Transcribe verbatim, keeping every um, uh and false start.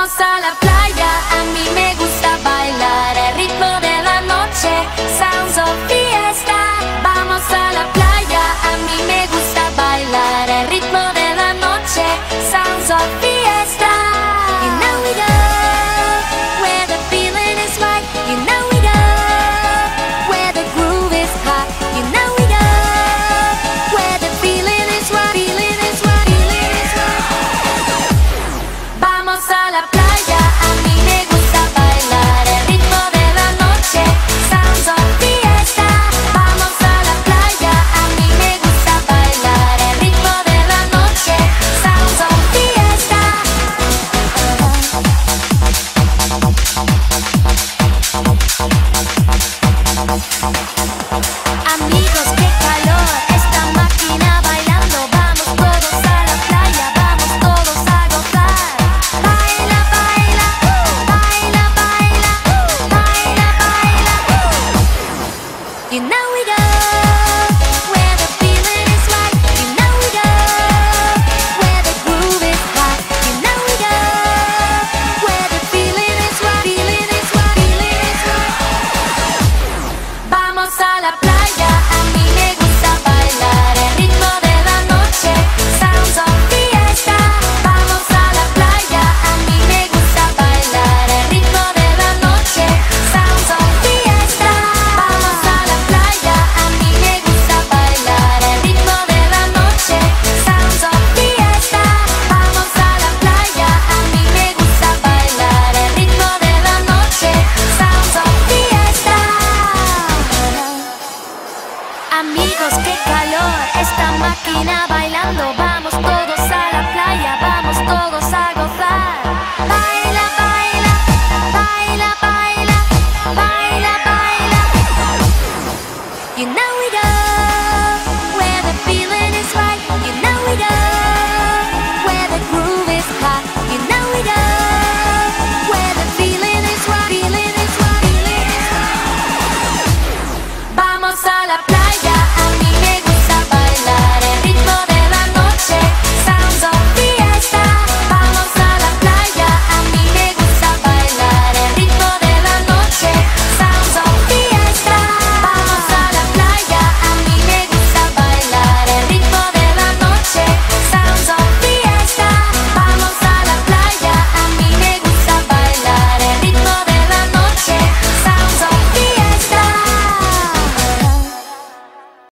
Vamos a la playa, a mí me gusta bailar el ritmo de la noche, sounds of fiesta. Vamos a la playa, a mí me gusta bailar el ritmo de la noche, sounds of fiesta. You know we go where the feeling is right. You know we go where the groove is hot. You know we go where the feeling is right. Feeling is right. Feeling is right. Vamos a la playa, a mí me gusta bailar el ritmo de la noche, sounds of fiesta. Vamos a la playa, a mí me gusta bailar el ritmo de la noche, sounds of fiesta. Amigos, qué calor, esta máquina bailando. Vamos todos a la playa, vamos todos a gozar. Baila, baila, baila, baila, baila, baila. You know we go where the feeling is right. You know we go where the groove is hot. You know we go where the feeling is right. Feeling is right. Feeling is right. Vamos a la playa, a mí me gusta bailar el ritmo de la noche, sounds of fiesta. Vamos a la playa, a mí me gusta bailar el ritmo de la noche, sounds of fiesta. Vamos a la playa, a mí me gusta bailar el ritmo de la noche, sounds of fiesta. Vamos a la playa, a mí me gusta bailar el ritmo de la noche, sounds of fiesta. Amigos, qué calor, esta máquina bailando. Vamos todos a la playa, vamos todos a gozar. Baila, baila, baila, baila, baila, baila. You know we go where the feeling is right. You know we go where the groove is hot. You know we go where the feeling is right. Feeling is right. Feeling is right. Vamos a la playa.